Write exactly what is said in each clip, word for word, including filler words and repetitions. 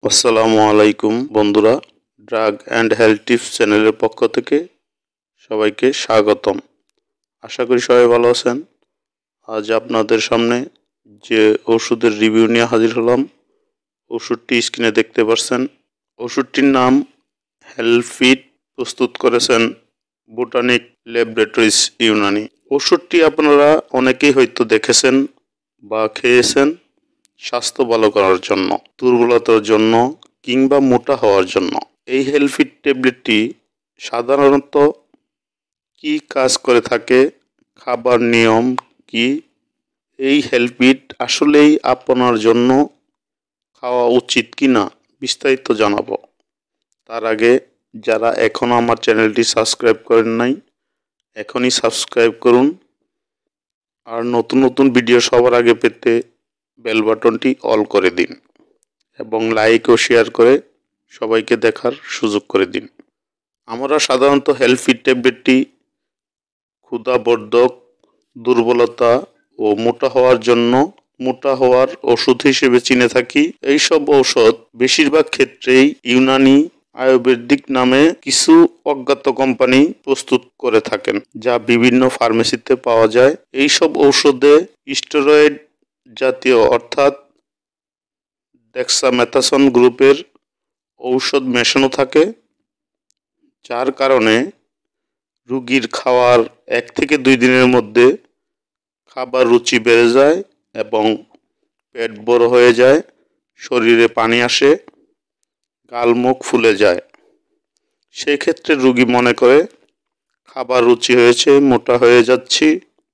আসসালামু আলাইকুম বন্ধুরা, ড্রাগ অ্যান্ড হেলথ টিপস চ্যানেলের পক্ষ থেকে সবাইকে স্বাগতম। আশা করি সবাই ভালো আছেন। আজ আপনাদের সামনে যে ওষুধের রিভিউ নিয়ে হাজির হলাম, ওষুধটি স্ক্রিনে দেখতে পাচ্ছেন। ওষুধটির নাম হেলফিট, প্রস্তুত করেছেন বোটানিক ল্যাবরেটরিজ ইউনানি। ওষুধটি আপনারা অনেকেই হয়তো দেখেছেন বা খেয়েছেন স্বাস্থ্য ভালো করার জন্য, দুর্বলতার জন্য কিংবা মোটা হওয়ার জন্য। এই হেলফিট ট্যাবলেটটি সাধারণত কি কাজ করে থাকে, খাবার নিয়ম কি, এই হেলফিট আসলেই আপনার জন্য খাওয়া উচিত কি না বিস্তারিত জানাবো। তার আগে যারা এখনও আমার চ্যানেলটি সাবস্ক্রাইব করেন নাই, এখনই সাবস্ক্রাইব করুন। আর নতুন নতুন ভিডিও সবার আগে পেতে বেল বাটনটি অল করে দিন এবং লাইক ও শেয়ার করে সবাইকে দেখার সুযোগ করে দিন। আমরা সাধারণত হেলফিট ট্যাবলেটটি ক্ষুধাবর্ধক, দুর্বলতা ও মোটা হওয়ার জন্য মোটা হওয়ার ওষুধ হিসেবে চিনে থাকি। এইসব ঔষধ বেশিরভাগ ক্ষেত্রেই ইউনানি আয়ুর্বেদিক নামে কিছু অজ্ঞাত কোম্পানি প্রস্তুত করে থাকেন, যা বিভিন্ন ফার্মেসিতে পাওয়া যায়। এইসব ঔষধে স্টেরয়েড জাতীয় অর্থাৎ ডেক্সামেথাসন গ্রুপের ঔষধ মেশানো থাকে, যার কারণে রোগীর খাওয়ার এক থেকে দুই দিনের মধ্যে খাবার রুচি বেড়ে যায় এবং পেট বড় হয়ে যায়, শরীরে পানি আসে, গাল মুখ ফুলে যায়। সেক্ষেত্রে রোগী মনে করে খাবার রুচি হয়েছে, মোটা হয়ে যাচ্ছি।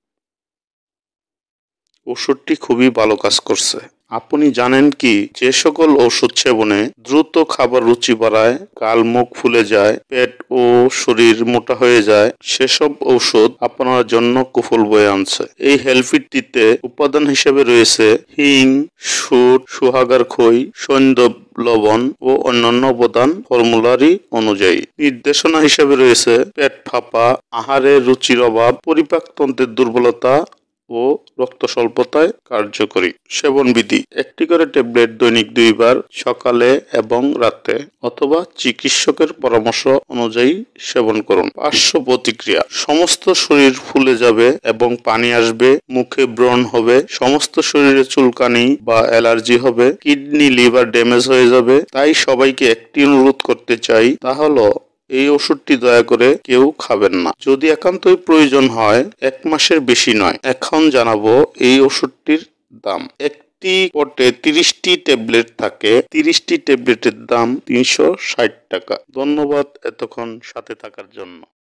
ওষুধটি খুবই ভালো কাজ করছে। আপনি জানেন কি, যে সকল ওষুধ সেবনে দ্রুত খাবার রুচি বাড়ায়, গাল মুখ ফুলে যায়, পেট ও শরীর মোটা হয়ে যায়, সেসব ঔষধ আপনার জন্য কুফল বয়ে আনছে। এই হেলফিটটিতে উপাদান হিসেবে রয়েছে হিং, সুর, সুহাগার খই, সৈন্দব লবণ ও অন্যান্য উপাদান ফর্মুলারি অনুযায়ী। নির্দেশনা হিসেবে রয়েছে পেট ফাঁপা, আহারে রুচির অভাব, পরিপাকতন্ত্রের দুর্বলতা ও রক্ত স্বল্পতায় কার্যকরী। সেবন বিধি: একটি করে ট্যাবলেট দৈনিক দুইবার, সকালে এবং রাতে, অথবা চিকিৎসকের পরামর্শ অনুযায়ী সেবন করুন। পার্শ্ব প্রতিক্রিয়া: সমস্ত শরীর ফুলে যাবে এবং পানি আসবে, মুখে ব্রণ হবে, সমস্ত শরীরে চুলকানি বা অ্যালার্জি হবে, কিডনি লিভার ড্যামেজ হয়ে যাবে। তাই সবাইকে একটি অনুরোধ করতে চাই, তা হলো এই ওষুধটি দয়া করে কেউ খাবেন না। যদি একান্তই প্রয়োজন হয়, এক মাসের বেশি নয়। এখন জানাবো এই ওষুধটির দাম। একটি পটে তিরিশটি ট্যাবলেট থাকে। তিরিশটি ট্যাবলেটের দাম তিনশো ষাট টাকা। ধন্যবাদ এতক্ষণ সাথে থাকার জন্য।